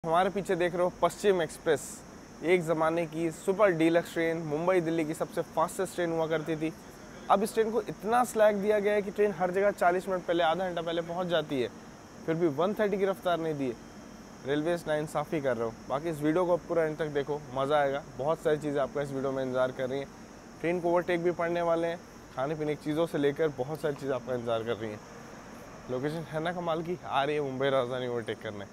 हमारे पीछे देख रहे हो पश्चिम एक्सप्रेस, एक ज़माने की super deluxe train, Mumbai Delhi की सबसे फास्टेस्ट ट्रेन हुआ करती थी। अब इस ट्रेन को इतना स्लैग दिया गया है कि ट्रेन हर जगह 40 मिनट पहले, आधा घंटा पहले पहुंच जाती है, फिर भी 130 की रफ्तार नहीं दी है। रेलवेज नाइंसाफ़ी कर रहे हो। बाकी इस वीडियो को पूरा एंड तक देखो, मज़ा आएगा। बहुत सारी चीज़ें आपका इस वीडियो में इंतजार कर रही हैं। ट्रेन को ओवरटेक भी पड़ने वाले हैं, खाने पीने की चीज़ों से लेकर बहुत सारी चीज़ें आपका इंतजार कर रही हैं। लोकेशन है ना कमाल की, आ रही है मुंबई राजधानी ओवरटेक करने।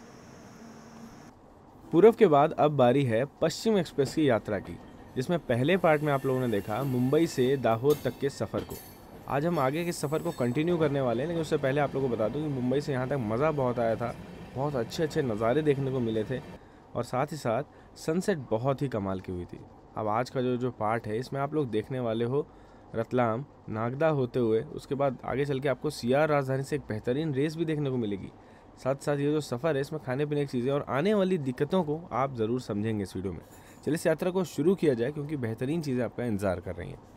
पूर्व के बाद अब बारी है पश्चिम एक्सप्रेस की यात्रा की, जिसमें पहले पार्ट में आप लोगों ने देखा मुंबई से दाहोद तक के सफ़र को। आज हम आगे के सफ़र को कंटिन्यू करने वाले हैं, लेकिन उससे पहले आप लोगों को बता दूं कि मुंबई से यहाँ तक मज़ा बहुत आया था। बहुत अच्छे अच्छे नज़ारे देखने को मिले थे और साथ ही साथ सनसेट बहुत ही कमाल की हुई थी। अब आज का जो पार्ट है, इसमें आप लोग देखने वाले हो रतलाम नागदा होते हुए, उसके बाद आगे चल के आपको सीआर राजधानी से एक बेहतरीन रेस भी देखने को मिलेगी। साथ साथ ये जो सफ़र है, इसमें खाने पीने की चीज़ें और आने वाली दिक्कतों को आप ज़रूर समझेंगे इस वीडियो में। चलिए इस यात्रा को शुरू किया जाए, क्योंकि बेहतरीन चीज़ें आपका इंतज़ार कर रही हैं।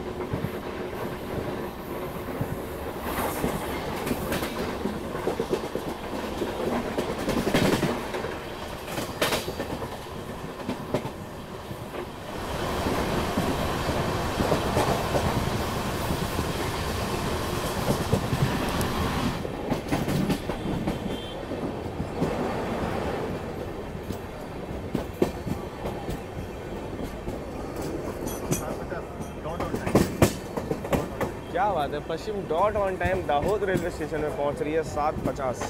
क्या बात है, Paschim dot on time Dahod railway station में पहुंच रही है 7:50।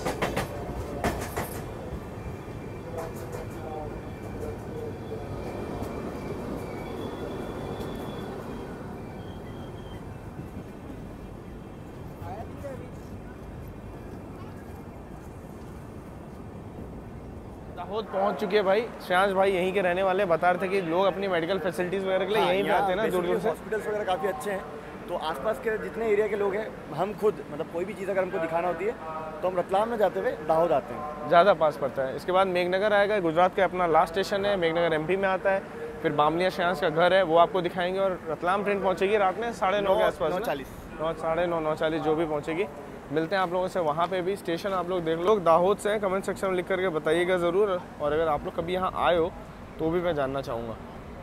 दाहोद पहुंच चुके हैं भाई। श्रेयांश भाई यहीं के रहने वाले, बता रहे थे कि लोग अपनी मेडिकल फैसिलिटीज़ वगैरह के लिए यहीं पे आते हैं ना, दूर दूर से। हॉस्पिटल्स वगैरह काफ़ी अच्छे हैं, तो आसपास के जितने एरिया के लोग हैं, हम खुद मतलब कोई भी चीज़ अगर हमको दिखाना होती है तो हम रतलाम में जाते हुए दाहोद आते हैं। ज़्यादा पास पड़ता है। इसके बाद मेघनगर आएगा, गुजरात का अपना लास्ट स्टेशन है। मेघनगर एमपी में आता है। फिर बामलिया श्रेयांश का घर है, वो आपको दिखाएंगे। और रतलाम ट्रेन पहुंचेगी रात में 9:30 के आसपास, 9:30 जो भी पहुंचेगी। मिलते हैं आप लोगों से वहाँ पे भी। स्टेशन आप लोग देख लो, दाहोद से हैं, कमेंट सेक्शन में लिख करके बताइएगा ज़रूर। और अगर आप लोग कभी यहाँ आए हो तो भी मैं जानना चाहूँगा।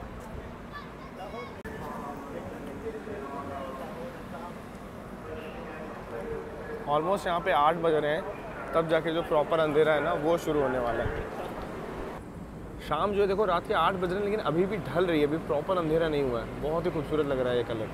ऑलमोस्ट यहाँ पे 8 बज रहे हैं, तब जाके जो प्रॉपर अंधेरा है ना, वो शुरू होने वाला है। शाम जो है देखो, रात के 8 बज रहे हैं, लेकिन अभी भी ढल रही है, अभी प्रॉपर अंधेरा नहीं हुआ है। बहुत ही खूबसूरत लग रहा है ये कलर।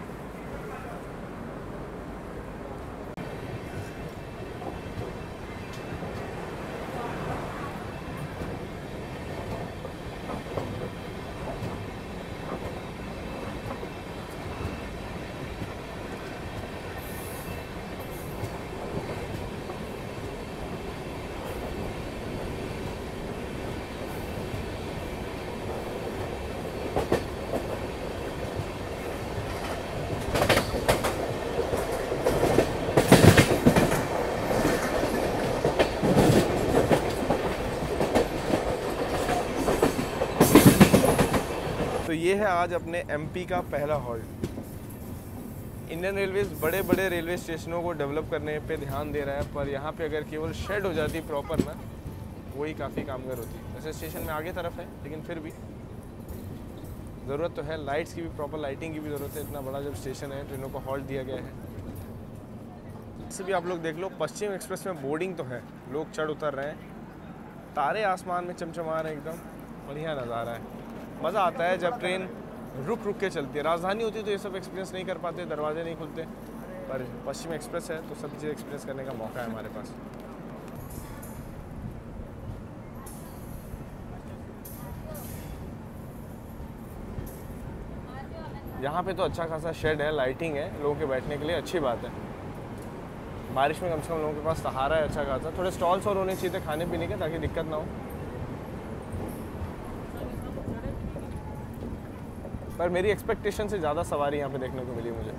तो ये है आज अपने एमपी का पहला हॉल्ट। इंडियन रेलवेज बड़े बड़े रेलवे स्टेशनों को डेवलप करने पे ध्यान दे रहा है, पर यहाँ पे अगर केवल शेड हो जाती प्रॉपर ना, वही काफ़ी कामगार होती। वैसे स्टेशन में आगे तरफ है, लेकिन फिर भी ज़रूरत तो है। लाइट्स की भी, प्रॉपर लाइटिंग की भी ज़रूरत है। इतना बड़ा जब स्टेशन है, ट्रेनों को हॉल्ट दिया गया है। इससे भी आप लोग देख लो, पश्चिम एक्सप्रेस में बोर्डिंग तो है, लोग चढ़ उतर रहे हैं। तारे आसमान में चमचमा रहे हैं, एकदम बढ़िया नज़ारा है। मज़ा आता है जब ट्रेन रुक रुक के चलती है। राजधानी होती तो ये सब एक्सपीरियंस नहीं कर पाते, दरवाजे नहीं खुलते, पर पश्चिम एक्सप्रेस है तो सब चीज़ें एक्सपीरियंस करने का मौका है हमारे पास। यहाँ पे तो अच्छा खासा शेड है, लाइटिंग है, लोगों के बैठने के लिए अच्छी बात है। बारिश में कम से कम लोगों के पास सहारा है अच्छा खासा। थोड़े स्टॉल्स और होने चाहिए थे खाने पीने के, ताकि दिक्कत ना हो। पर मेरी एक्सपेक्टेशन से ज़्यादा सवारी यहाँ पे देखने को मिली मुझे।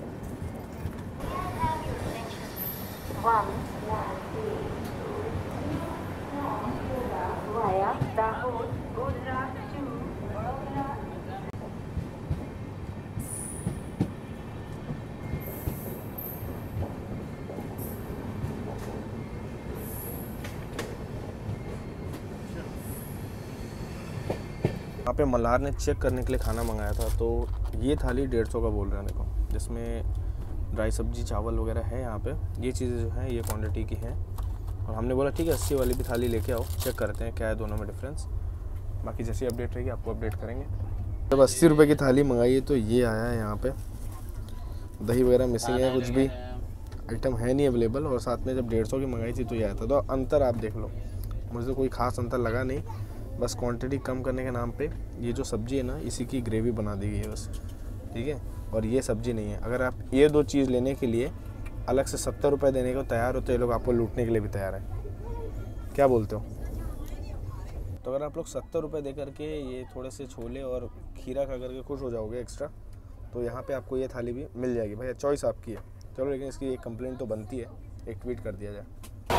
यहाँ पे मल्हार ने चेक करने के लिए खाना मंगाया था, तो ये थाली 150 का बोल रहे हैं देखो, जिसमें ड्राई सब्जी चावल वगैरह है। यहाँ पे ये चीज़ें जो हैं ये क्वांटिटी की हैं, और हमने बोला ठीक है 80 वाली भी थाली लेके आओ, चेक करते हैं क्या है दोनों में डिफरेंस। बाकी जैसी अपडेट रहेगी आपको अपडेट करेंगे। जब 80 रुपये की थाली मंगाई है तो ये आया है। यहाँ पे दही वगैरह मिसिंग है, कुछ भी आइटम है नहीं अवेलेबल, और साथ में जब 150 की मंगाई थी तो ये आया था। तो अंतर आप देख लो, मुझे कोई ख़ास अंतर लगा नहीं, बस क्वांटिटी कम करने के नाम पे ये जो सब्ज़ी है ना इसी की ग्रेवी बना दी गई है बस, ठीक है। और ये सब्ज़ी नहीं है। अगर आप ये दो चीज़ लेने के लिए अलग से 70 रुपये देने को तैयार हो तो ये लोग आपको लूटने के लिए भी तैयार है। क्या बोलते हो? तो अगर आप लोग 70 रुपये दे करके ये थोड़े से छोले और खीरा खा करके खुश हो जाओगे एक्स्ट्रा, तो यहाँ पे आपको ये थाली भी मिल जाएगी। भाई चॉइस आपकी है, चलो, लेकिन इसकी एक कंप्लेंट तो बनती है, एक ट्वीट कर दिया जाए।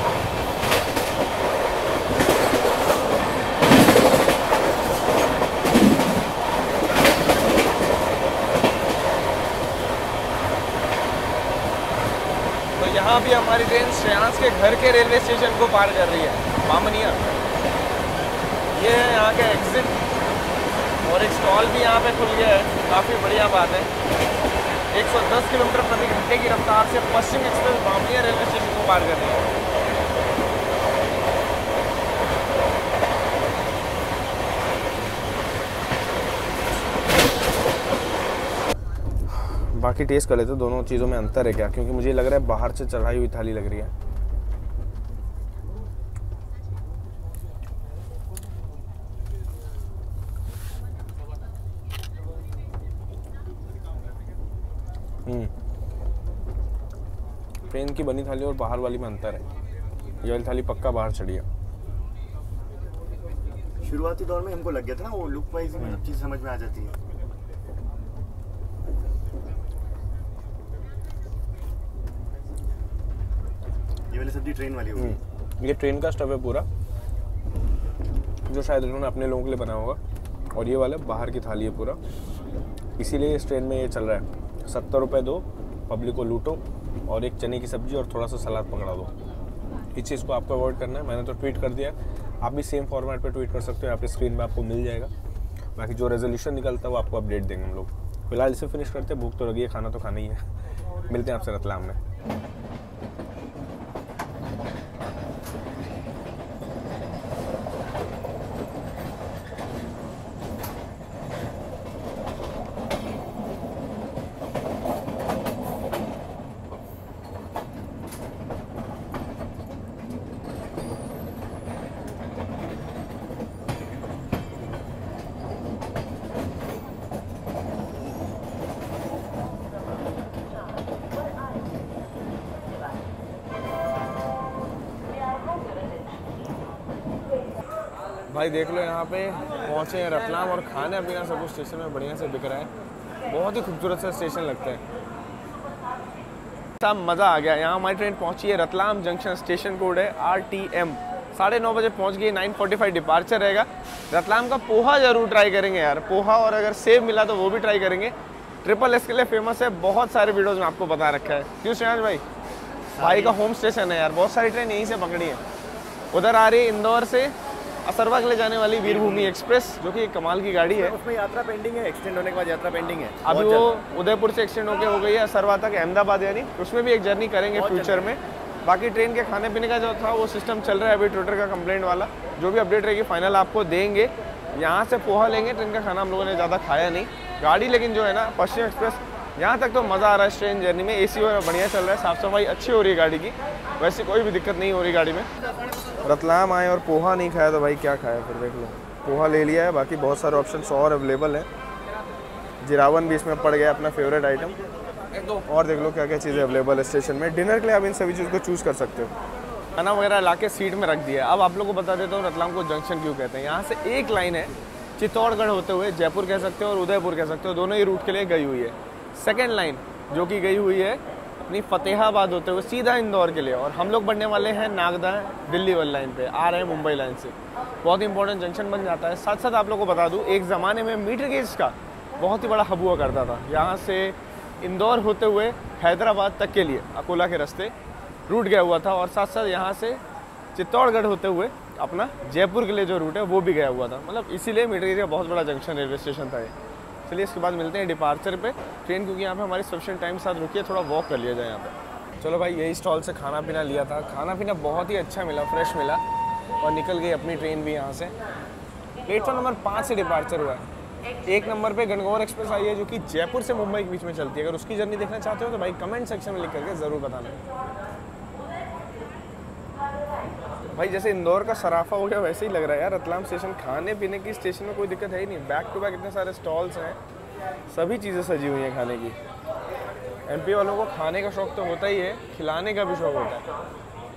तो यहाँ भी हमारी ट्रेन श्रेयांश के घर के रेलवे स्टेशन को पार कर रही है, बामनिया। ये है यहाँ का एग्जिट, और एक स्टॉल भी यहाँ पे खुल गया है, काफ़ी बढ़िया बात है। 110 किलोमीटर प्रति घंटे की रफ्तार से Paschim express Bamnia railway station को पार कर रही है। बाकी टेस्ट कर लेते हैं दोनों चीज़ों में अंतर है क्या, क्योंकि मुझे लग रहा है बाहर से चढ़ाई हुई थाली लग रही है। ट्रेन की बनी थाली और बाहर वाली में अंतर है। ये वाली थाली पक्का बाहर चढ़ी है। शुरुआती दौर में हमको लग गया था ना, वो लुक वाइज में चीज़ समझ में आ जाती है। ये वाली सब्जी ट्रेन वाली होगी। ये ट्रेन का स्टफ है पूरा, जो शायद उन्होंने अपने लोगों के लिए बनाया होगा, और ये वाला बाहर की थाली है पूरा, इसीलिए इस ट्रेन में ये चल रहा है। 70 रुपये दो, पब्लिक को लूटो, और एक चने की सब्जी और थोड़ा सा सलाद पकड़ा दो। इस चीज़ को आपको अवॉइड करना है। मैंने तो ट्वीट कर दिया, आप भी सेम फॉर्मेट पे ट्वीट कर सकते हो, यहाँ पे स्क्रीन पे आपको मिल जाएगा। बाकी जो रेजोल्यूशन निकलता है वो आपको अपडेट देंगे हम लोग। फिलहाल इसे फिनिश करते हैं, भूख तो लगी है, खाना तो खाना ही है। मिलते हैं आपसे रतलाम में। भाई देख लो, यहाँ पे पहुँचे हैं रतलाम, और खाने पीना सब कुछ स्टेशन में बढ़िया से बिक रहा है। बहुत ही खूबसूरत सा स्टेशन लगता है, सब मज़ा आ गया। यहाँ हमारी ट्रेन पहुँची है रतलाम जंक्शन, स्टेशन कोड है RTM। 9:30 बजे पहुँच गई, 9:45 डिपार्चर रहेगा। रतलाम का पोहा ज़रूर ट्राई करेंगे यार, पोहा, और अगर सेव मिला तो वो भी ट्राई करेंगे। SSS के लिए फेमस है, बहुत सारे वीडियोज़ में आपको बता रखा है। क्यों श्रेयांश भाई? भाई का होम स्टेशन है यार, बहुत सारी ट्रेन यहीं से पकड़ी है। उधर आ रही है इंदौर से असरवा के लिए जाने वाली वीरभूमि एक्सप्रेस, जो कि एक कमाल की गाड़ी है। उसमें यात्रा पेंडिंग है, एक्सटेंड होने के बाद यात्रा पेंडिंग है। अभी वो उदयपुर से एक्सटेंड होकर हो गई है असरवा तक, अहमदाबाद, यानी उसमें भी एक जर्नी करेंगे फ्यूचर में। बाकी ट्रेन के खाने पीने का जो था वो सिस्टम चल रहा है अभी, ट्विटर का कंप्लेंट वाला। जो भी अपडेट रहेगी फाइनल आपको देंगे। यहाँ से पोहा लेंगे, ट्रेन का खाना हम लोगों ने ज़्यादा खाया नहीं। गाड़ी लेकिन जो है ना पश्चिम एक्सप्रेस, यहाँ तक तो मज़ा आ रहा है ट्रेन जर्नी में। AC वगैरह बढ़िया चल रहा है, साफ़ सफाई अच्छी हो रही है गाड़ी की, वैसे कोई भी दिक्कत नहीं हो रही गाड़ी में। रतलाम आए और पोहा नहीं खाया तो भाई क्या खाया फिर, देख लो। पोहा ले लिया है, बाकी बहुत सारे ऑप्शन और अवेलेबल हैं। जिरावन भी इसमें पड़ गया अपना फेवरेट आइटम, और देख लो क्या क्या चीज़ें अवेलेबल है स्टेशन में। डिनर के लिए आप इन सभी चीज़ को चूज़ कर सकते हो। खाना वगैरह ला के सीट में रख दिया। अब आप लोग को बता देता हूँ रतलाम को जंक्शन क्यों कहते हैं। यहाँ से एक लाइन है चित्तौड़गढ़ होते हुए जयपुर कह सकते हो और उदयपुर कह सकते हो, दोनों ही रूट के लिए गई हुई है। सेकेंड लाइन जो कि गई हुई है अपनी फतेहाबाद होते हुए सीधा इंदौर के लिए, और हम लोग बढ़ने वाले हैं नागदा दिल्ली वाली लाइन पे, आ रहे हैं मुंबई लाइन से। बहुत इंपॉर्टेंट जंक्शन बन जाता है। साथ साथ आप लोग को बता दूं, एक ज़माने में मीटर गेज का बहुत ही बड़ा हब हुआ करता था। यहाँ से इंदौर होते हुए हैदराबाद तक के लिए अकोला के रास्ते रूट गया हुआ था, और साथ साथ यहाँ से चित्तौड़गढ़ होते हुए अपना जयपुर के लिए जो रूट है वो भी गया हुआ था, मतलब इसीलिए मिड एरिया बहुत बड़ा जंक्शन रेलवे स्टेशन था ये। चलिए इसके बाद मिलते हैं डिपार्चर पे ट्रेन, क्योंकि यहाँ पे हमारी सफिशिएंट टाइम साथ रुकी है, थोड़ा वॉक कर लिया जाए यहाँ पे। चलो भाई, यही स्टॉल से खाना पीना लिया था, खाना पीना बहुत ही अच्छा मिला, फ्रेश मिला, और निकल गई अपनी ट्रेन भी यहाँ से। प्लेटफॉर्म नंबर 5 से डिपार्चर हुआ है। 1 नंबर पे गणगौर एक्सप्रेस आई है, जो कि जयपुर से मुंबई के बीच में चलती है। अगर उसकी जर्नी देखना चाहते हो तो भाई कमेंट सेक्शन में लिख करके ज़रूर बताना। भाई जैसे इंदौर का सराफा हो गया वैसे ही लग रहा है यार रतलाम स्टेशन। खाने पीने की स्टेशन में कोई दिक्कत है ही नहीं, बैक टू बैक इतने सारे स्टॉल्स हैं, सभी चीज़ें सजी हुई हैं खाने की। एमपी वालों को खाने का शौक तो होता ही है, खिलाने का भी शौक होता है।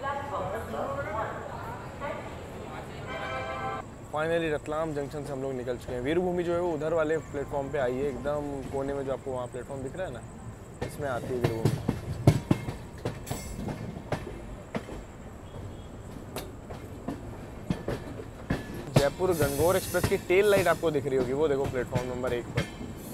फाइनली रतलाम जंक्शन से हम लोग निकल चुके हैं। वीरभूमि जो है वो उधर वाले प्लेटफॉर्म पे आई है, एकदम कोने में जो आपको वहाँ प्लेटफॉर्म दिख रहा है ना, इसमें आती है वीरभूमि। जयपुर गणगौर एक्सप्रेस की टेल लाइट आपको दिख रही होगी, वो देखो प्लेटफॉर्म नंबर 1 पर।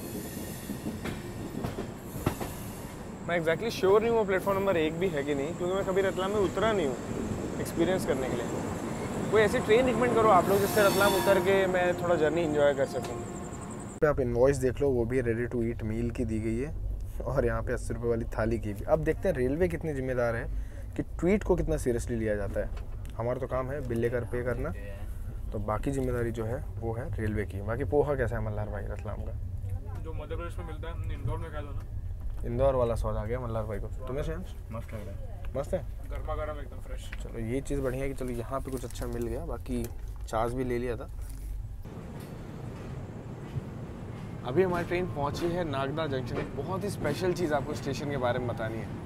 मैं एग्जैक्टली श्योर नहीं हूँ वो प्लेटफॉर्म नंबर 1 भी है कि नहीं, क्योंकि मैं कभी रतलाम में उतरा नहीं हूँ एक्सपीरियंस करने के लिए। कोई ऐसी ट्रेन रिकमेंड करो आप लोग जिससे रतलाम उतर के मैं थोड़ा जर्नी एंजॉय कर सकूँ। पे आप इनवॉइस देख लो, वो भी रेडी टू ईट मील की दी गई है, और यहाँ पे 80 रुपये वाली थाली की भी। अब देखते हैं रेलवे कितनी जिम्मेदार है कि ट्वीट को कितना सीरियसली लिया जाता है। हमारा तो काम है बिल लेकर पे करना, तो बाकी जिम्मेदारी जो है वो है रेलवे की। बाकी पोहा कैसा है मल्हार भाई रतलाम का? जो मध्य प्रदेश में मिलता है इंदौर में खा दो ना। इंदौर वाला स्वाद आ गया मल्हार भाई को। तुम्हें से मस्त लग रहा है, मस्त है, गर्मा गर्म एकदम फ्रेश। चलो ये चीज़ बढ़िया है कि चलो यहाँ पे कुछ अच्छा मिल गया। बाकी चार्ज भी ले लिया था। अभी हमारी ट्रेन पहुँची है नागदा जंक्शन। एक बहुत ही स्पेशल चीज़ आपको स्टेशन के बारे में बतानी है।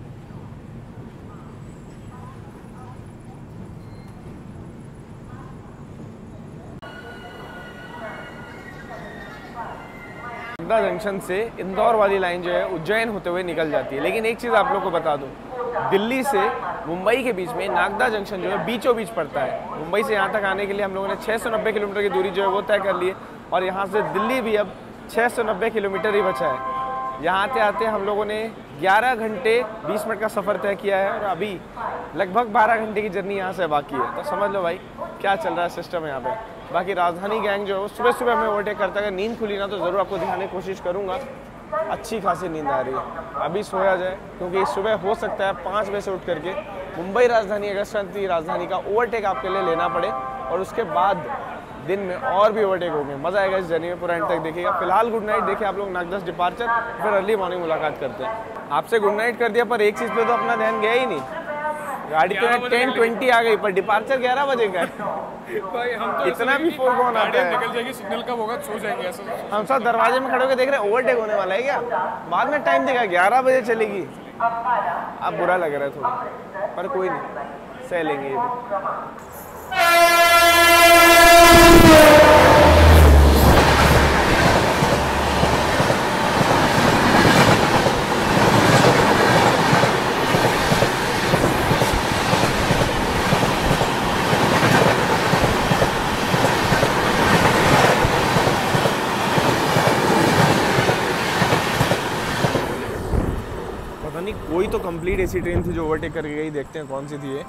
नागदा जंक्शन से इंदौर वाली लाइन जो है उज्जैन होते हुए निकल जाती है। लेकिन एक चीज़ आप लोग को बता दूं, दिल्ली से मुंबई के बीच में नागदा जंक्शन जो है बीचों बीच पड़ता है। मुंबई से यहाँ तक आने के लिए हम लोगों ने 690 किलोमीटर की दूरी जो है वो तय कर ली है, और यहाँ से दिल्ली भी अब 690 किलोमीटर ही बचा है। यहाँ आते आते हम लोगों ने 11 घंटे 20 मिनट का सफ़र तय किया है, और अभी लगभग 12 घंटे की जर्नी यहाँ से बाकी है। तो समझ लो भाई क्या चल रहा है सिस्टम यहाँ पे। बाकी राजधानी गैंग जो है सुबह सुबह हमें ओवरटेक करता है। अगर नींद खुली ना तो ज़रूर आपको दिखाने की कोशिश करूँगा। अच्छी खासी नींद आ रही है, अभी सोया जाए, क्योंकि सुबह हो सकता है 5 बजे से उठ करके मुंबई राजधानी अगस्त क्रांति राजधानी का ओवरटेक आपके लिए लेना पड़े, और उसके बाद दिन में और भी ओवरटेक होंगे। मज़ा आएगा इस जर्नी में, पूरा एंड तक देखिएगा। फिलहाल गुड नाइट, देखिए आप लोग नागदा डिपार्चर, फिर अर्ली मॉर्निंग मुलाकात करते हैं। आपसे गुड नाइट कर दिया, पर एक चीज़ पे तो अपना ध्यान गया ही नहीं। गाड़ी तो 10:20 आ गई, पर डिपार्चर 11 बजे का है। भाई हम तो इतना भी फोन कौन आता है? निकल जाएगी, सिग्नल कब होगा सो जाएंगे ऐसा। हम सब दरवाजे में खड़े होकर देख रहे हैं ओवरटेक होने वाला है क्या? बाद में टाइम देखा 11 बजे चलेगी। अब बुरा लग रहा है थोड़ा, पर कोई नहीं, सह लेंगे ये भी। कोई तो कंप्लीट ऐसी ट्रेन थी जो ओवरटेक करके गई, देखते हैं कौन सी थी ये।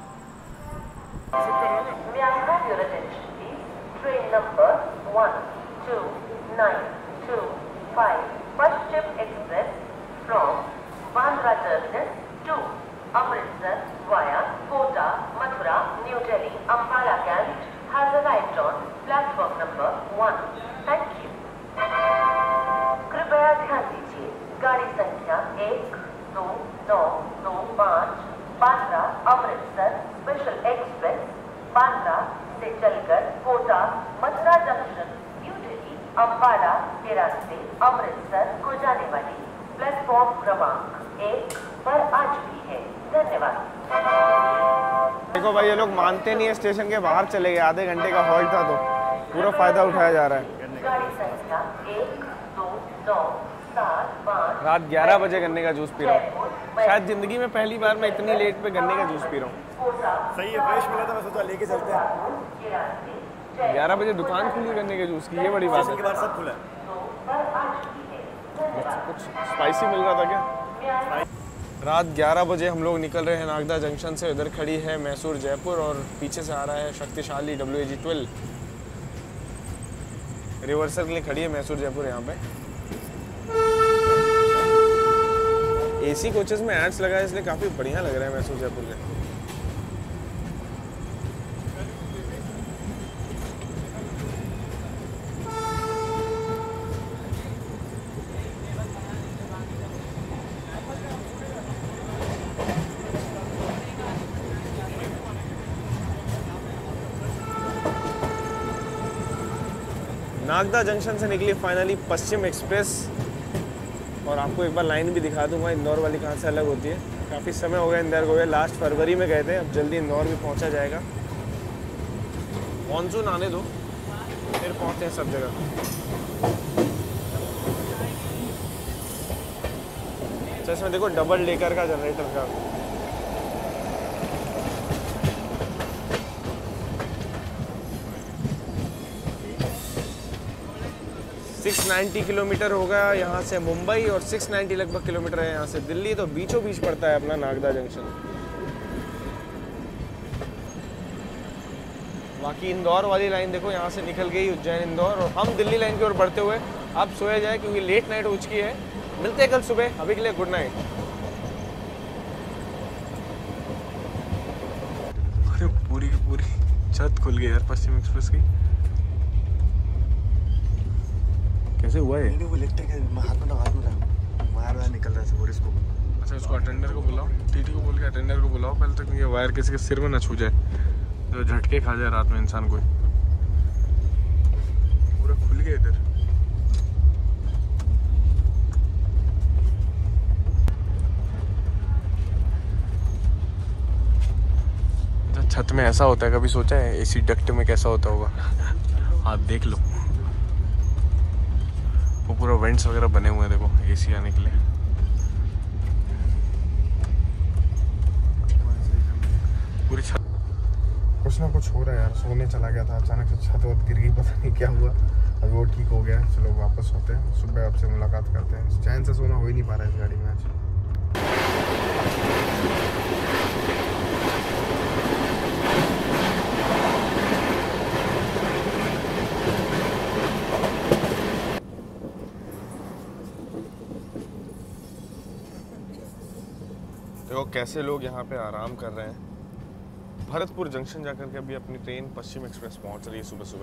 Train number 12925 Paschim express from Bandra terminus to Amritsar via Kota Mathura New Delhi Ambala Cantt has arrived on platform number 1। Thank you. कृपया ध्यान दीजिए, गाड़ी संख्या 12925 बांद्रा अमृतसर स्पेशल एक्सप्रेस बांद्रा से चलकर कोटा मथुरा जंक्शन न्यू दिल्ली अंबाला के रास्ते अमृतसर को जाने वाली प्लेटफॉर्म क्रमांक 1 पर आज भी है। धन्यवाद। देखो भाई ये लोग मानते नहीं है, स्टेशन के बाहर चले गए। आधे घंटे का हॉल्ट था तो पूरा फायदा उठाया जा रहा है। गाड़ी संख्या 12975 रात 11 बजे गन्ने का जूस पी रहा हूँ। शायद जिंदगी में पहली बार मैं इतनी लेट पे गन्ने का जूस पी रहा हूँ। सही है, फ्रेश मिला था, मैं सोचा लेके चलते हैं। 11 बजे दुकान खुली गन्ने के जूस की, ये बड़ी बात है। के बाद सब खुला है। कुछ स्पाइसी मिल रहा था क्या? रात 11 बजे हम लोग निकल रहे हैं नागदा जंक्शन से। इधर खड़ी है मैसूर जयपुर और पीछे से आ रहा है शक्तिशाली WAG-12। रिवर्सल के लिए खड़ी है मैसूर जयपुर यहाँ पे। AC कोचेस में एड्स लगा है इसलिए काफ़ी बढ़िया लग रहा है मैसूर जयपुर के। नागदा जंक्शन से निकली फाइनली पश्चिम एक्सप्रेस और आपको एक बार लाइन भी दिखा दूंगा इंदौर वाली कहाँ से अलग होती है। काफ़ी समय हो गया इंदौर को गए, लास्ट फरवरी में गए थे, अब जल्दी इंदौर भी पहुँचा जाएगा। मानसून आने दो फिर पहुँचते हैं सब जगह। अच्छा इसमें देखो डबल डेकर का जनरेटर का 690 किलोमीटर होगा यहाँ से मुंबई और 690 लगभग किलोमीटर है यहाँ से दिल्ली, तो बीचों बीच पड़ता है अपना नागदा जंक्शन। बाकी इंदौर वाली लाइन देखो यहाँ से निकल गई उज्जैन इंदौर, और हम दिल्ली लाइन की ओर बढ़ते हुए अब सोया जाए क्योंकि लेट नाइट हो चुकी है। मिलते हैं कल सुबह, अभी के लिए गुड नाइट। अरे पूरी की पूरी छत खुल गई यार पश्चिम एक्सप्रेस की। कैसे हुआ है? वो इलेक्ट्रिक है, हाथ में वायर निकल रहा है सब। और इसको अच्छा इसको अटेंडर को बुलाओ, टीटी को बोल के अटेंडर को बुलाओ पहले तक, ये वायर किसी के सिर में ना छू जाए, जो झटके खा जाए रात में इंसान को। पूरा खुल गया इधर। छत में ऐसा होता है, कभी सोचा है एसी डक्ट में कैसा होता होगा? हाँ देख लो, वो पूरा वेंट्स वगैरह बने हुए हैं देखो एसी आने के लिए। पूरी छत कुछ ना कुछ हो रहा है यार। सोने चला गया था, अचानक से छत वत गिर गई, पता नहीं क्या हुआ। अभी वो ठीक हो गया। चलो वापस होते हैं, सुबह आपसे मुलाकात करते हैं। चैन से सोना हो ही नहीं पा रहा है इस गाड़ी में आज। देखो कैसे लोग यहाँ पे आराम कर रहे हैं। भरतपुर जंक्शन जाकर के अभी अपनी ट्रेन पश्चिम एक्सप्रेस पहुँच रही है सुबह सुबह।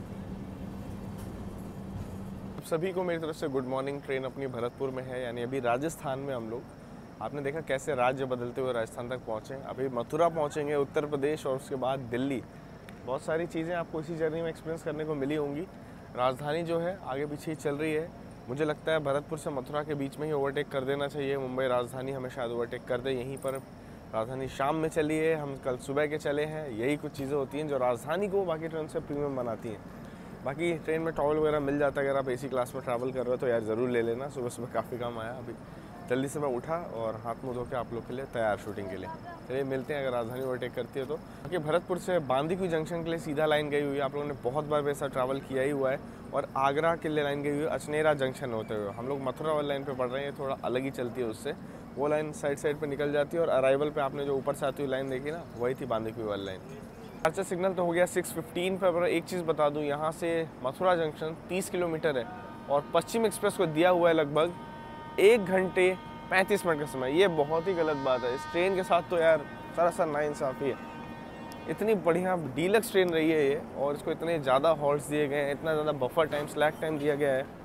सभी को मेरी तरफ से गुड मॉर्निंग। ट्रेन अपनी भरतपुर में है, यानी अभी राजस्थान में हम लोग। आपने देखा कैसे राज्य बदलते हुए राजस्थान तक पहुँचे। अभी मथुरा पहुँचेंगे, उत्तर प्रदेश, और उसके बाद दिल्ली। बहुत सारी चीज़ें आपको इसी जर्नी में एक्सपीरियंस करने को मिली होंगी। राजधानी जो है आगे पीछे ही चल रही है। मुझे लगता है भरतपुर से मथुरा के बीच में ही ओवरटेक कर देना चाहिए। मुंबई राजधानी हमें शायद ओवरटेक कर दे यहीं पर। राजधानी शाम में चली है, हम कल सुबह के चले हैं। यही कुछ चीज़ें होती हैं जो राजधानी को बाकी ट्रेन से प्रीमियम बनाती हैं। बाकी ट्रेन में टॉवल वगैरह मिल जाता है, अगर आप AC क्लास में ट्रैवल कर रहे हो तो यार ज़रूर ले लेना। सुबह सुबह काफ़ी काम आया। अभी जल्दी से मैं उठा और हाथ मुँह धो के आप लोग के लिए तैयार शूटिंग के लिए। चलिए मिलते हैं अगर राजधानी ओवरटेक करती है तो। बाकी भरतपुर से बांदीकुई जंक्शन के लिए सीधा लाइन गई हुई है। आप लोगों ने बहुत बार वैसा ट्रैवल किया ही हुआ है। और आगरा के लिए लाइन गई हुई है अचनेरा जंक्शन होते हुए। हम लोग मथुरा वाली लाइन पे पढ़ रहे हैं, थोड़ा अलग ही चलती है उससे। वो लाइन साइड पे निकल जाती है और अराइवल पे आपने जो ऊपर से आती हुई लाइन देखी ना, वही थी बांदीकुई वाली लाइन। अच्छा सिग्नल तो हो गया 6:15 पे। पर एक चीज़ बता दूं, यहाँ से मथुरा जंक्शन 30 किलोमीटर है और पश्चिम एक्सप्रेस को दिया हुआ है लगभग 1 घंटे 35 मिनट का समय। ये बहुत ही गलत बात है। इस ट्रेन के साथ तो यार सरासर नाइंसाफ़ी है। इतनी बढ़िया डीलक्स ट्रेन रही है ये, और इसको इतने ज़्यादा हॉल्ट्स दिए गए हैं, इतना ज़्यादा बफर टाइम, स्लैक टाइम दिया गया है।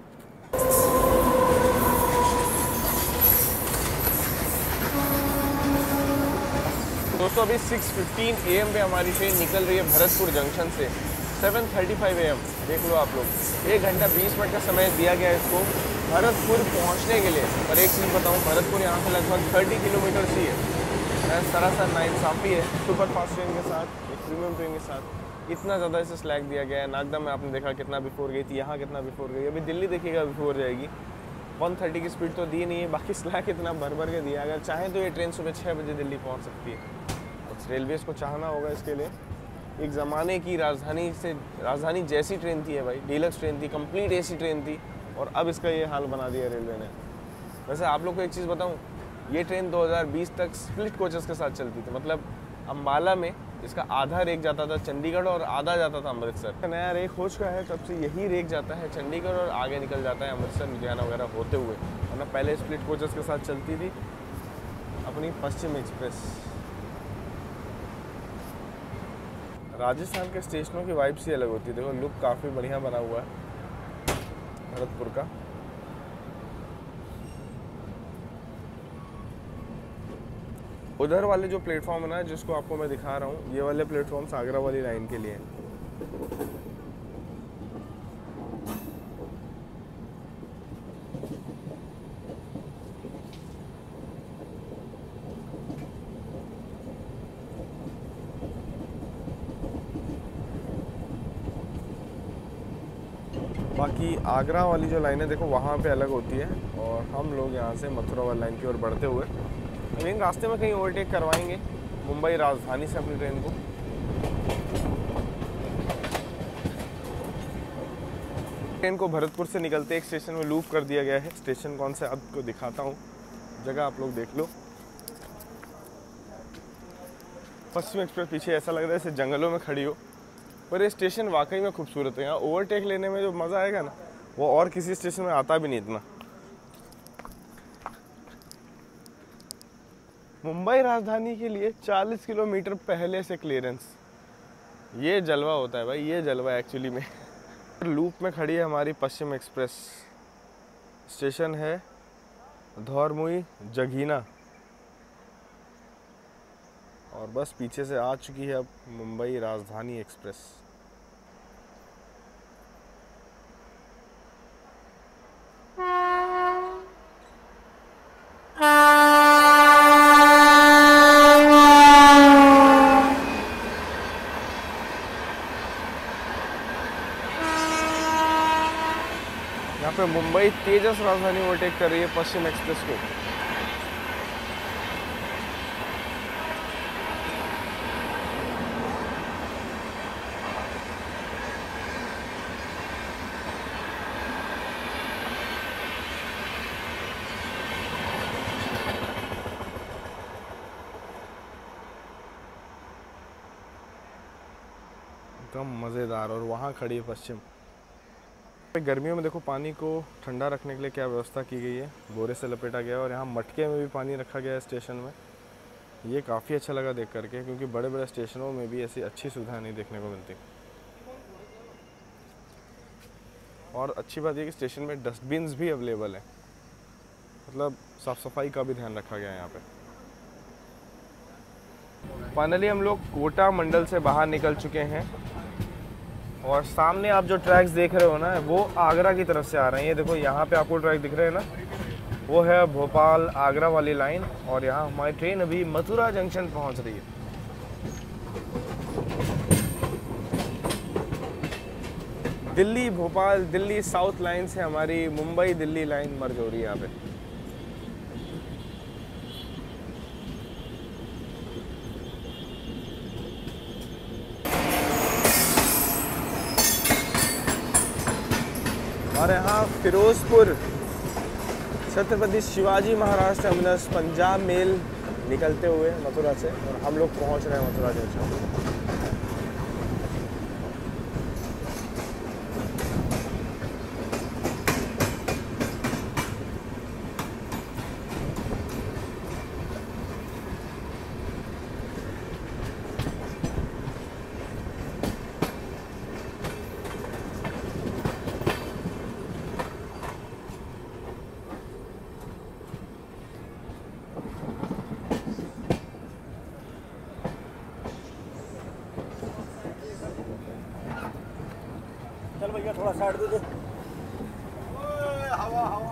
दोस्तों अभी 6:15 AM पे हमारी ट्रेन निकल रही है भरतपुर जंक्शन से। 7:35 AM देख लो आप लोग। 1 घंटा 20 मिनट का समय दिया गया है इसको भरतपुर पहुंचने के लिए। और एक चीज़ बताऊं, भरतपुर यहाँ से लगभग 30 किलोमीटर से है। सरासर नाइंसाफ़ी है। सुपर फास्ट ट्रेन के साथ, एक प्रीमियम ट्रेन के साथ इतना ज़्यादा इसे स्लैक दिया गया है। नागदा में आपने देखा कितना बिफोर गई थी, यहाँ कितना बिफोर गई। अभी दिल्ली देखिएगा बिफोर जाएगी। 130 की स्पीड तो दी नहीं है, बाकी स्लैक इतना भर के दिया। अगर चाहें तो ये ट्रेन सुबह 6 बजे दिल्ली पहुँच सकती है। रेलवेज़ को चाहना होगा इसके लिए। एक ज़माने की राजधानी जैसी ट्रेन थी है भाई, डीलक्स ट्रेन थी, कंप्लीट AC ट्रेन थी, और अब इसका ये हाल बना दिया रेलवे ने। वैसे आप लोग को एक चीज़ बताऊं, ये ट्रेन 2020 तक स्प्लिट कोचेस के साथ चलती थी, मतलब अम्बाला में इसका आधा रेक जाता था चंडीगढ़ और आधा जाता था अमृतसर। नया रेक हो चुका है, तब से यही रेक जाता है चंडीगढ़ और आगे निकल जाता है अमृतसर लुधियाना वगैरह होते हुए, वरना पहले स्प्लिट कोचेस के साथ चलती थी अपनी पश्चिम एक्सप्रेस। राजस्थान के स्टेशनों की वाइब्स ही अलग होती है। देखो लुक काफ़ी बढ़िया बना हुआ है भरतपुर का। उधर वाले जो प्लेटफॉर्म है ना, जिसको आपको मैं दिखा रहा हूँ, ये वाले प्लेटफॉर्म्स आगरा वाली लाइन के लिए हैं। बाकी आगरा वाली जो लाइन है देखो वहाँ पे अलग होती है, और हम लोग यहाँ से मथुरा वाली लाइन की ओर बढ़ते हुए लेकिन रास्ते में कहीं ओवरटेक करवाएंगे मुंबई राजधानी से अपनी ट्रेन को। ट्रेन को भरतपुर से निकलते एक स्टेशन में लूप कर दिया गया है। स्टेशन कौन सा आपको दिखाता हूँ, जगह आप लोग देख लो। पश्चिम एक्सप्रेस पीछे ऐसा लग रहा है जैसे जंगलों में खड़ी हो, पर ये स्टेशन वाकई में खूबसूरत है। यहाँ ओवरटेक लेने में जो मज़ा आएगा ना, वो और किसी स्टेशन में आता भी नहीं इतना। मुंबई राजधानी के लिए 40 किलोमीटर पहले से क्लियरेंस, ये जलवा होता है भाई, ये जलवा एक्चुअली में। लूप में खड़ी है हमारी पश्चिम एक्सप्रेस। स्टेशन है धौरमुई जगीना, और बस पीछे से आ चुकी है अब मुंबई राजधानी एक्सप्रेस। यहाँ पे मुंबई तेजस राजधानी ओवरटेक कर रही है पश्चिम एक्सप्रेस को। एकदम मज़ेदार। और वहाँ खड़ी है पश्चिम। गर्मियों में देखो पानी को ठंडा रखने के लिए क्या व्यवस्था की गई है, बोरे से लपेटा गया है, और यहाँ मटके में भी पानी रखा गया है स्टेशन में। ये काफ़ी अच्छा लगा देख करके, क्योंकि बड़े बड़े स्टेशनों में भी ऐसी अच्छी सुविधा नहीं देखने को मिलती। और अच्छी बात ये कि स्टेशन में डस्टबिन्स भी अवेलेबल है, मतलब साफ़ सफाई का भी ध्यान रखा गया है यहाँ पे। फाइनली हम लोग कोटा मंडल से बाहर निकल चुके हैं, और सामने आप जो ट्रैक्स देख रहे हो ना, वो आगरा की तरफ से आ रहे हैं। ये देखो यहाँ पे आपको ट्रैक दिख रहे हैं ना, वो है भोपाल आगरा वाली लाइन, और यहाँ हमारी ट्रेन अभी मथुरा जंक्शन पहुँच रही है। दिल्ली भोपाल दिल्ली साउथ लाइन से हमारी मुंबई दिल्ली लाइन मर्ज हो रही है यहाँ पे। और यहाँ फिरोजपुर छत्रपति शिवाजी महाराज टर्मिनस पंजाब मेल निकलते हुए मथुरा से, और हम लोग पहुँच रहे हैं मथुरा जंक्शन। चल भैया थोड़ा साइड दे दो। हवा हवा।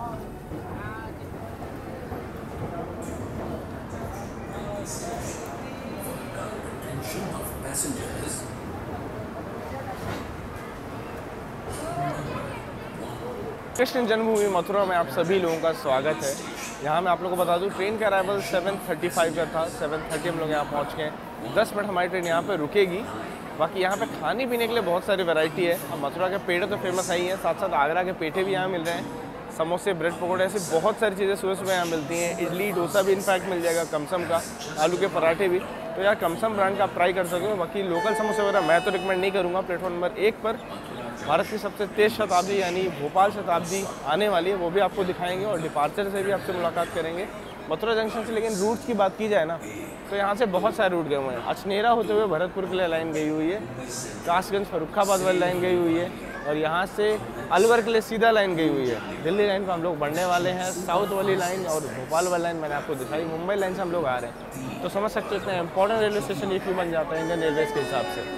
कृष्ण जन्मभूमि मथुरा में आप सभी लोगों का स्वागत है। यहाँ मैं आप लोगों को बता दूँ, ट्रेन का अराइवल 7:35 का था। 7:30 हम लोग यहाँ पहुँच गए। 10 मिनट हमारी ट्रेन यहाँ पे रुकेगी। बाकी यहाँ पे खाने पीने के लिए बहुत सारी वैरायटी है। अब मथुरा के पेड़े तो फेमस है ही हैं, साथ साथ आगरा के पेठे भी यहाँ मिल रहे हैं। समोसे, ब्रेड पकौड़े, ऐसी बहुत सारी चीज़ें सुबह सुबह यहाँ मिलती हैं। इडली डोसा भी इनफैक्ट मिल जाएगा, कमसम का, आलू के पराठे भी। तो यार कमसम ब्रांड का आप ट्राई कर सकते हो। बाकी लोकल समोसे वगैरह मैं तो रिकमेंड नहीं करूँगा। प्लेटफॉर्म नंबर 1 पर भारत की सबसे तेज़ शताब्दी यानी भोपाल शताब्दी आने वाली है, वो भी आपको दिखाएंगे और डिपार्चर से भी आपसे मुलाकात करेंगे मथुरा जंक्शन से। लेकिन रूट्स की बात की जाए ना तो यहाँ से बहुत सारे रूट गए हुए हैं। अछनेरा होते हुए भरतपुर के लिए लाइन गई हुई है, कासगंज फर्रुखाबाद वाली लाइन गई हुई है और यहाँ से अलवर के लिए सीधा लाइन गई हुई है। दिल्ली लाइन पर हम लोग बढ़ने वाले हैं, साउथ वाली लाइन और भोपाल वाली लाइन मैंने आपको दिखाई, मुंबई लाइन से हम लोग आ रहे हैं। तो समझ सकते हो इतना इंपॉर्टेंट रेलवे स्टेशन ये क्यों बन जाता है इंडियन रेलवेज के हिसाब से।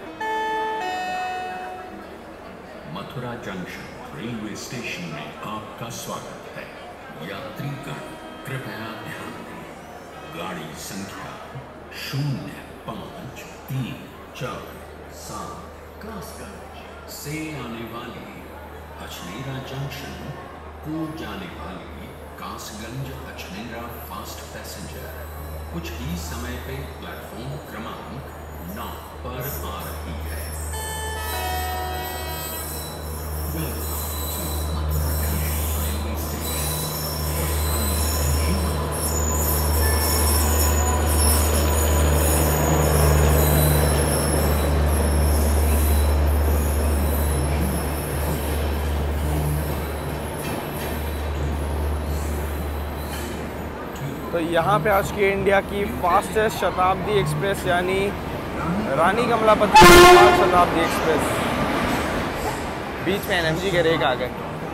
मथुरा जंक्शन रेलवे स्टेशन में आपका स्वागत है। यात्रीगण कृपया ध्यान दें, गाड़ी संख्या 0534 कासगंज से आने वाली अछनेरा जंक्शन को जाने वाली कासगंज अछनेरा फास्ट पैसेंजर कुछ ही समय पे प्लेटफॉर्म क्रमांक 9 पर आ रही है। तो यहाँ पे आज की इंडिया की फास्टेस्ट शताब्दी एक्सप्रेस यानी रानी कमलापति शताब्दी एक्सप्रेस, बीच में एनएमजी के रेक आ गए।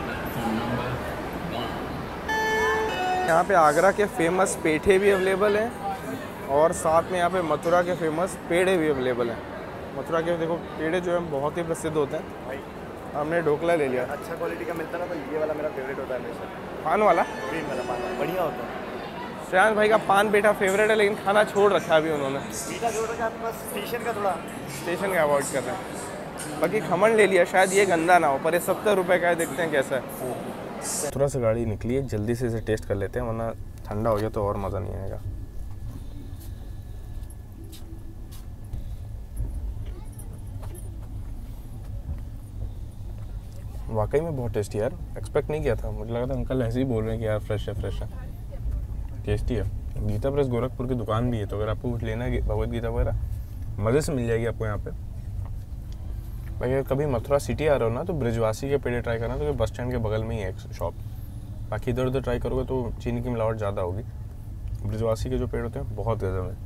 यहाँ पे आगरा के फेमस पेठे भी अवेलेबल हैं और साथ में यहाँ पे मथुरा के फेमस पेड़े भी अवेलेबल हैं। मथुरा के देखो पेड़े जो है बहुत ही प्रसिद्ध होते हैं। हमने ढोकला ले लिया, अच्छा क्वालिटी का मिलता है ना, तो ये वाला मेरा फेवरेट होता है हमेशा। पान वाला, ग्रीन वाला पान बढ़िया होता है। श्रेयांश भाई का पान पेठा फेवरेट है, लेकिन खाना छोड़ रखा है अभी उन्होंने, मीठा जोड़ रखा है आपके पास, स्टेशन का थोड़ा स्टेशन का अवॉइड कर रहे हैं। बाकी खमण ले लिया, शायद ये गंदा ना हो, पर ये 70 रुपये का है, देखते हैं कैसा है। थोड़ा सा गाड़ी निकली है, जल्दी से इसे टेस्ट कर लेते हैं वरना ठंडा हो गया तो और मज़ा नहीं आएगा। वाकई में बहुत टेस्टी यार, एक्सपेक्ट नहीं किया था। मुझे लगा था अंकल ऐसे ही बोल रहे हैं कि यार फ्रेश है फ्रेश है। टेस्टी है। गीता प्रेस गोरखपुर की दुकान भी है, तो अगर आपको कुछ लेना है भगवद गीता वगैरह मज़े से मिल जाएगी आपको यहाँ पे। भाई अगर कभी मथुरा सिटी आ रहे हो ना तो ब्रिजवासी के पेड़े ट्राई करना, तो बस स्टैंड के बगल में ही है एक शॉप। बाकी इधर उधर ट्राई करोगे तो चीनी की मिलावट ज़्यादा होगी। ब्रिजवासी के जो पेड़ होते हैं बहुत गजब है।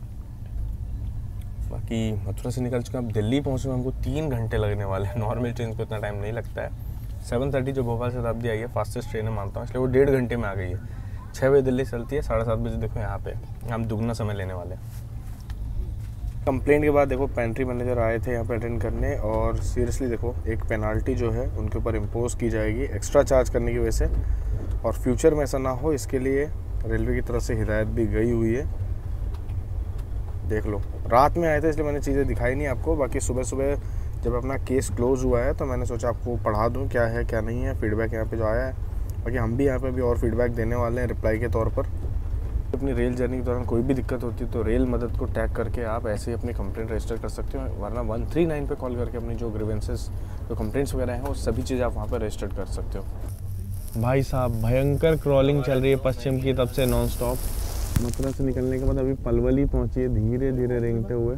बाकी मथुरा से निकल चुके हैं, अब दिल्ली पहुँचने में हमको 3 घंटे लगने वाले हैं। नॉर्मल ट्रेन को इतना टाइम नहीं लगता है। 7:30 जो भोपाल शताब्दी आई है फास्टेस्ट ट्रेन है मानता हूँ, इसलिए वो 1.5 घंटे में आ गई है। 6 बजे दिल्ली चलती है, 7:30 बजे देखो यहाँ पे हम दुगना समय लेने वाले हैं। कंप्लेंट के बाद देखो पेंट्री मैनेजर आए थे यहाँ पे अटेंड करने, और सीरियसली देखो एक पेनाल्टी जो है उनके ऊपर इम्पोज की जाएगी एक्स्ट्रा चार्ज करने की वजह से, और फ्यूचर में ऐसा ना हो इसके लिए रेलवे की तरफ से हिदायत भी गई हुई है। देख लो, रात में आए थे इसलिए मैंने चीज़ें दिखाई नहीं आपको। बाकी सुबह सुबह जब अपना केस क्लोज हुआ है तो मैंने सोचा आपको पढ़ा दूँ क्या है क्या नहीं है, फीडबैक यहाँ पे जो आया है। बाकी हम भी यहाँ पे भी और फीडबैक देने वाले हैं रिप्लाई के तौर पर। अपनी रेल जर्नी के दौरान कोई भी दिक्कत होती है तो रेल मदद को टैग करके आप ऐसे ही अपनी कंप्लेंट रजिस्टर कर सकते हो, वरना 139 पे कॉल करके अपनी जो ग्रीवेंसेस जो कंप्लेंट्स वगैरह हैं वो सभी चीज़ें आप वहाँ पर रजिस्टर कर सकते हो। भाई साहब भयंकर क्रॉलिंग चल रही है पश्चिम की तरफ से नॉन स्टॉप। मथुरा से निकलने के बाद अभी पलवल ही पहुँची है धीरे धीरे रेंगते हुए,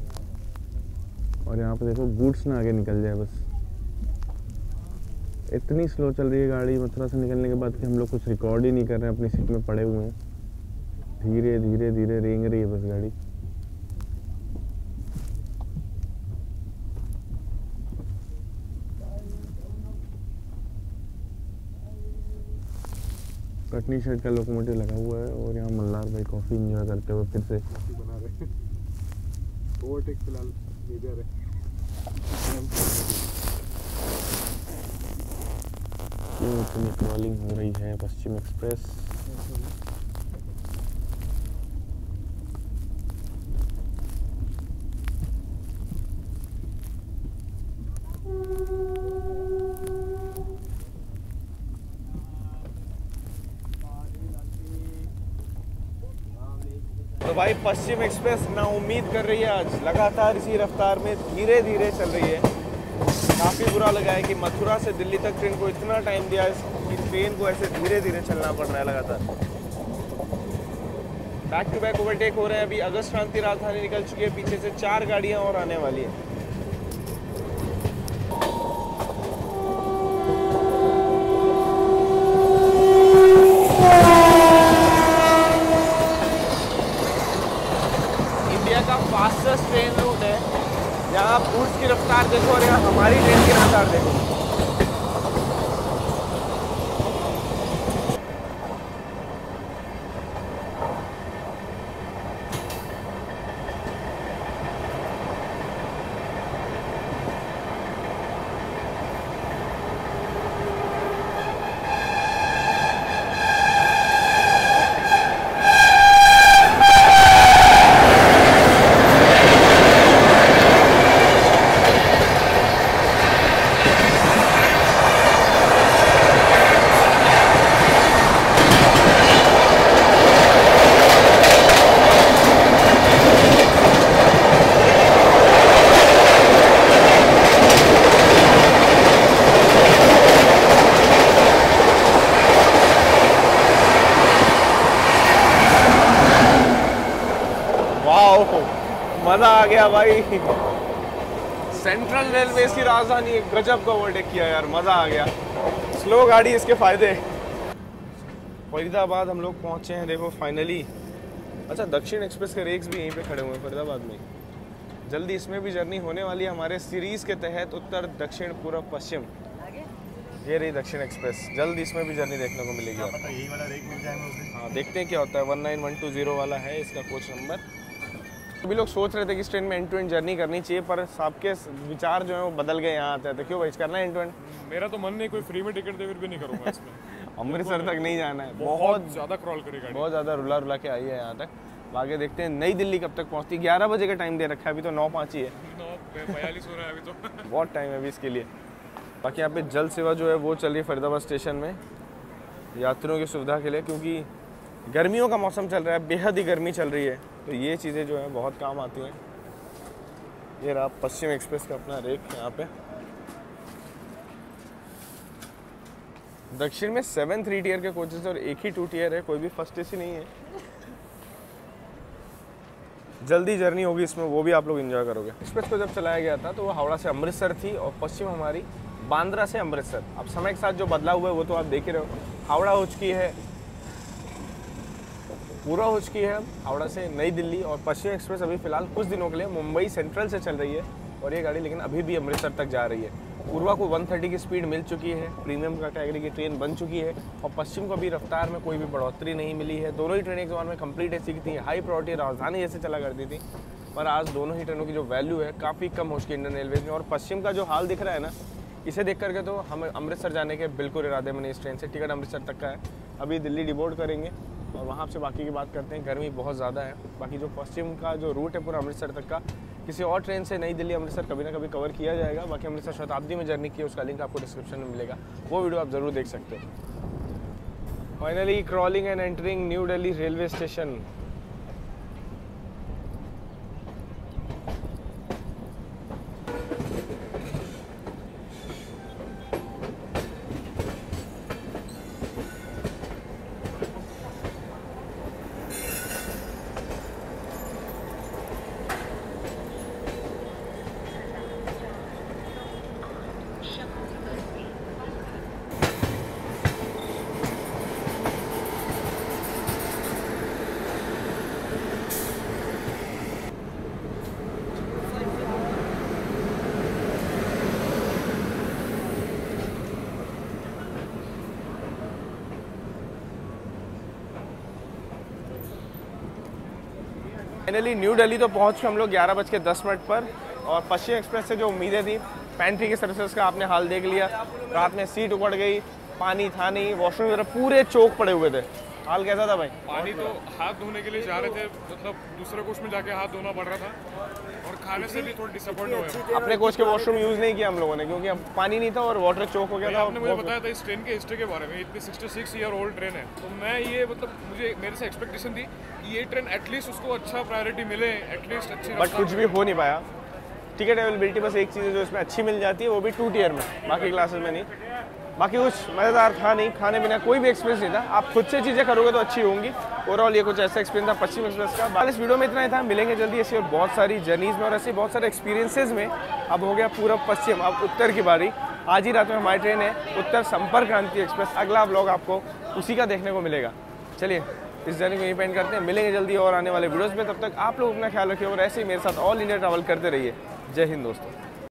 और यहाँ पर देखो गुड्स ना आगे निकल जाए बस। इतनी स्लो चल रही है गाड़ी मथुरा से निकलने के बाद कि हम लोग कुछ रिकॉर्ड ही नहीं कर रहे हैं, अपनी सीट में पड़े हुए हैं। धीरे धीरे धीरे रेंग रही है बस गाड़ी। कटनी साइड का लोकोमोटिव लगा हुआ है और यहाँ मल्हार भाई कॉफ़ी एंजॉय करते हुए फिर से बना रहे ओवरटेक फिलहाल मीडिया है। क्यों इतनी क्रॉलिंग हो रही है पश्चिम एक्सप्रेस। तो भाई पश्चिम एक्सप्रेस ना उम्मीद कर रही है आज लगातार इसी रफ्तार में धीरे धीरे चल रही है। काफ़ी बुरा लगा है कि मथुरा से दिल्ली तक ट्रेन को इतना टाइम दिया कि ट्रेन को ऐसे धीरे धीरे चलना पड़ रहा है लगातार। बैक टू बैक ओवरटेक हो रहे हैं। अभी अगस्त क्रांति राजधानी निकल चुकी है, पीछे से 4 गाड़ियां और आने वाली है। इंडिया का फास्टेस्ट ट्रेन रूट है, यहाँ आप गुड्स की रफ्तार देखो और यहाँ हमारी ट्रेन की रफ्तार देखो। मजा आ गया भाई। सेंट्रल रेलवे की राजधानी एक गजब का ओवरटेक किया यार, मजा आ गया। स्लो गाड़ी इसके फायदे। फरीदाबाद हम लोग पहुंचे हैं, देखो फाइनली। अच्छा, दक्षिण एक्सप्रेस के रेक्स भी यहीं पे खड़े हुए हैं फरीदाबाद में। जल्दी इसमें भी जर्नी होने वाली है हमारे सीरीज के तहत, उत्तर दक्षिण पूर्व पश्चिम। ये रही दक्षिण एक्सप्रेस, जल्द इसमें भी जर्नी देखने को मिलेगी। यही वाला रेक मिल जाएगा उस दिन। हाँ, देखते हैं क्या होता है। 19120 वाला है इसका कोच नंबर। सभी लोग सोच रहे थे कि इस ट्रेन में एंड टू एंड जर्नी करनी चाहिए, पर सबके विचार जो है वो बदल गए यहाँ आते हैं। क्यों भाई, करना है एंड टू एंड? मेरा तो मन नहीं, कोई फ्री में टिकट दे फिर भी नहीं करूँगा इसमें। अमृतसर तक नहीं जाना है, बहुत ज़्यादा क्रॉल करेगा, बहुत ज़्यादा रुला रुला के आई है यहाँ तक। आगे देखते हैं नई दिल्ली कब तक पहुँचती। 11 बजे का टाइम दे रखा है, अभी तो 9:05 ही है। 9:42 हो रहा है अभी तो। बहुत टाइम है अभी इसके लिए। बाकी यहाँ पे जल सेवा जो है वो चल रही है फरीदाबाद स्टेशन में यात्रियों की सुविधा के लिए, क्योंकि गर्मियों का मौसम चल रहा है, बेहद ही गर्मी चल रही है, तो ये चीज़ें जो है बहुत काम आती हैं। ये रहा पश्चिम एक्सप्रेस का अपना रेक यहाँ पे। दक्षिण में 7 3 टियर के कोचेस और एक ही 2 टियर है, कोई भी फर्स्ट एसी नहीं है। जल्दी जर्नी होगी इसमें, वो भी आप लोग एंजॉय करोगे। एक्सप्रेस को जब चलाया गया था तो वो हावड़ा से अमृतसर थी और पश्चिम हमारी बांद्रा से अमृतसर। अब समय के साथ जो बदलाव हुआ है वो तो आप देख ही रहे हो। हावड़ा हो चुकी है, पूरा हो चुकी है हावड़ा से नई दिल्ली, और पश्चिम एक्सप्रेस अभी फिलहाल कुछ दिनों के लिए मुंबई सेंट्रल से चल रही है और ये गाड़ी लेकिन अभी भी अमृतसर तक जा रही है। पूर्वा को 130 की स्पीड मिल चुकी है, प्रीमियम कैटेगरी की ट्रेन बन चुकी है, और पश्चिम को भी रफ्तार में कोई भी बढ़ोतरी नहीं मिली है। दोनों ही ट्रेनें एक ज़माने में कंप्लीट एसी की थी, हाई प्रायोरिटी राजधानी जैसे चला करती थी, पर आज दोनों ही ट्रेनों की जो वैल्यू है काफ़ी कम हो चुकी है इंडियन रेलवेज में। और पश्चिम का जो हाल दिख रहा है ना, इसे देख करके तो हम अमृतसर जाने के बिल्कुल इरादे में नहीं। इस ट्रेन से टिकट अमृतसर तक का है, अभी दिल्ली डिबोर्ड करेंगे और वहाँ से बाकी की बात करते हैं। गर्मी बहुत ज़्यादा है। बाकी जो पश्चिम का जो रूट है पूरा अमृतसर तक का, किसी और ट्रेन से नई दिल्ली अमृतसर कभी ना कभी कवर किया जाएगा। बाकी अमृतसर शताब्दी में जर्नी की, उसका लिंक आपको डिस्क्रिप्शन में मिलेगा, वो वीडियो आप ज़रूर देख सकते हो। Finally crawling and entering New Delhi railway station. Finally New Delhi तो पहुंच के हम लोग 11:10 पर, और पश्चिम एक्सप्रेस से जो उम्मीदें थी, पैंट्री के सर्विसेज का आपने हाल देख लिया। रात में सीट उकड़ गई, पानी था नहीं, वॉशरूम वगैरह पूरे चौक पड़े हुए थे। हाल कैसा था भाई? पानी तो हाथ धोने के लिए जा रहे थे, मतलब दूसरे कोच में जाके हाथ धोना पड़ रहा था, और खाने से भी थोड़ा डिसअपॉइंट हुए। अपने कोच के वॉशरूम यूज़ नहीं किया हम लोगों ने, क्योंकि अब पानी नहीं था और वाटर चौक हो गया था। आपने मुझे बताया था इस ट्रेन के हिस्ट्री के बारे में, इतनी 66 ईयर ओल्ड ट्रेन है, तो मैं ये मतलब मुझे मेरे से एक्सपेक्टेशन थी कि ये ट्रेन एटलीस्ट उसको अच्छा प्रायोरिटी मिले, एटलीस्ट अच्छी। बट कुछ भी हो नहीं पाया। टिकट अवेलेबिलिटी बस एक चीज़ है जो इसमें अच्छी मिल जाती है, वो भी 2 टियर में, बाकी क्लासेस में नहीं। बाकी कुछ मज़ेदार था नहीं, खाने पीने कोई भी एक्सपीरियंस नहीं था। आप खुद से चीज़ें करोगे तो अच्छी होंगी। ओवरऑल ये कुछ ऐसा एक्सपीरियंस था पश्चिम एक्सप्रेस का। इस वीडियो में इतना ही था, मिलेंगे जल्दी ऐसी और बहुत सारी जर्नीज़ में और ऐसे बहुत सारे एक्सपीरियंसेस में। अब हो गया पूरा पश्चिम, अब उत्तर की बारी। आज ही रात में हमारी ट्रेन है उत्तर संपर्क क्रांति एक्सप्रेस। अगला व्लॉग आपको उसी का देखने को मिलेगा। चलिए इस जर्नी को यहीं पेंड करते हैं, मिलेंगे जल्दी और आने वाले वीडियोज़ में। तब तक आप लोग अपना ख्याल रखिए और ऐसे ही मेरे साथ ऑल इंडिया ट्रैवल करते रहिए। जय हिंद दोस्तों।